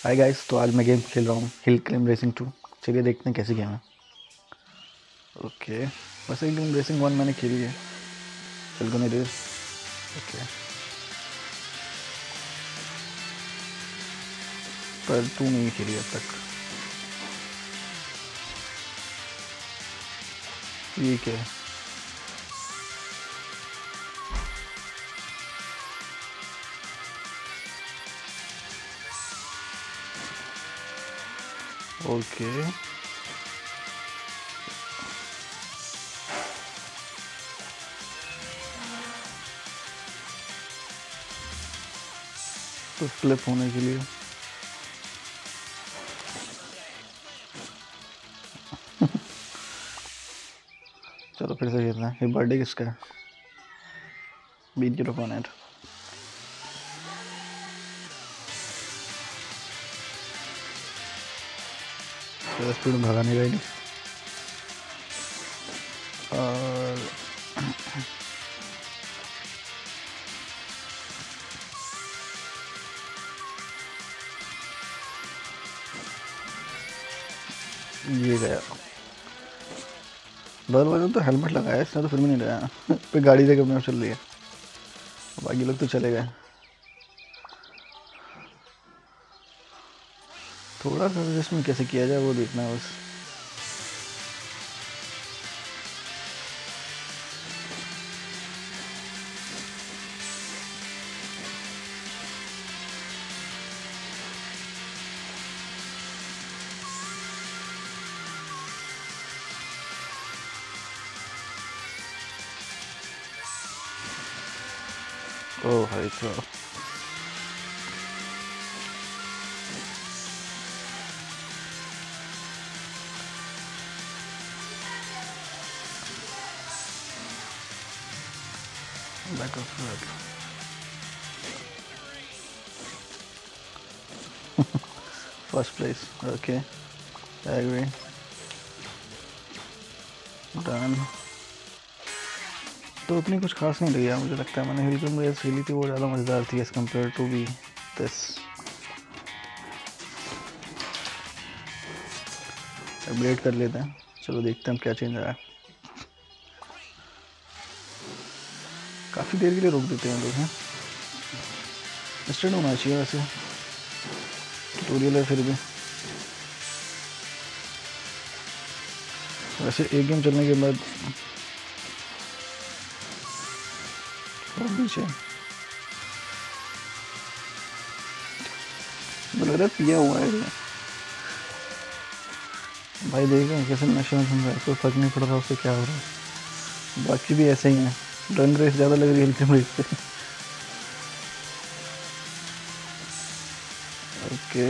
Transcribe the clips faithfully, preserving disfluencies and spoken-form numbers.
Hi guys, तो आज मैं गेम खेल रहा हूँ हिल क्लाइंब रेसिंग टू। चलिए देखते हैं कैसी गेम है। ओके, वैसे हिल क्लाइंब रेसिंग वन मैंने खेली है, फिल्गोनी रेस। ओके, पर टू नहीं खेली अब तक। ठीक है, ओके। तो फ्लिप होने के लिए चलो फिर से खेलना है। ये बर्थडे किसका है? Beat your opponent. स्पीड में भागा नहीं रही। और ये गया। डर वाले तो हेलमेट लगाया, इसने तो फिर भी नहीं लगाया। पे गाड़ी से कब चल रही है, बाकी लोग तो चले गए। थोड़ा सा जिसमें कैसे किया जाए वो देखना है बस। ओह भाई तो back of first place. Okay, agree, done. तो उतनी कुछ खास नहीं लगी यार, मुझे लगता है। मैंने हिल क्लाइंब रेस खेली थी, वो ज़्यादा मज़ेदार थी as compare to be this. Upgrade कर लेते हैं, चलो देखते हैं क्या चेंज आया। काफ़ी देर के लिए रोक देते हैं लोग हैं। इंस्टेंट होना चाहिए वैसे, ट्यूटोरियल है फिर भी। वैसे एक गेम चलने के बाद और पीछे तो लग रहा है पिया हुआ है भाई। देख रहे हैं कैसे नशे में सुन रहा है, कोई फर्क नहीं पड़ रहा उससे क्या हो रहा है। बाकी भी ऐसे ही है, रन रेस ज़्यादा लग रही है हिल क्लाइंब रेस से। ओके,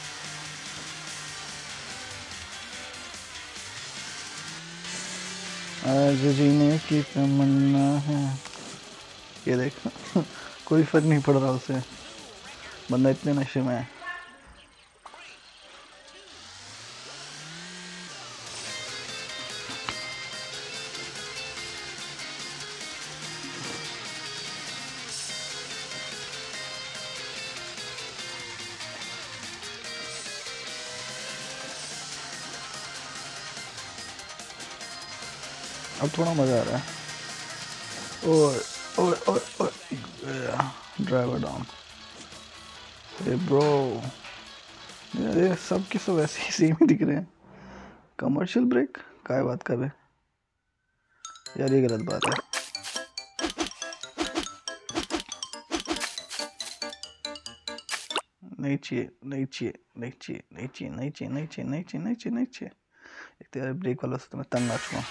आज जीने की तमन्ना है। ये देख कोई फर्क नहीं पड़ रहा उसे, बंदा इतने नशे में है। अब थोड़ा मज़ा आ रहा है। और और और और ड्राइवर डाउन। ए ब्रो, ये सब के सब ऐसे ही सेम ही दिख रहे हैं। कमर्शियल ब्रेक क्या बात कर रहे यार, ये गलत बात है। नहीं चाहिए, नहीं चाहिए, नहीं चाहिए, नहीं चाहिए, नहीं चाहिए, नहीं चाहिए, नहीं चाहिए, नहीं चाहिए, नहीं चाहिए। एक तो यार ब्रेक वाला से तो मैं तंग आ चुका हूँ।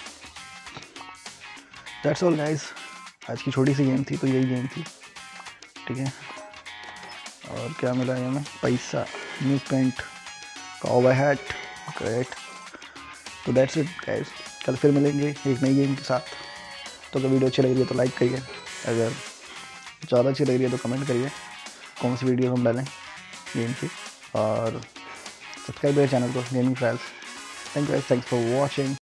दैट्स ऑल गाइस, आज की छोटी सी गेम थी तो यही गेम थी, ठीक है। और क्या मिला है हमें? पैसा, new paint, cowboy hat, great. तो दैट्स इट गाइस, कल फिर मिलेंगे एक नई गेम के साथ। तो अगर वीडियो अच्छी लग रही है तो लाइक करिए, अगर ज़्यादा अच्छी लग रही है तो कमेंट करिए कौन सी वीडियो हम डालें गेम की। और सब्सक्राइब मेरे चैनल को gaming trials. Thank you guys, thanks for watching.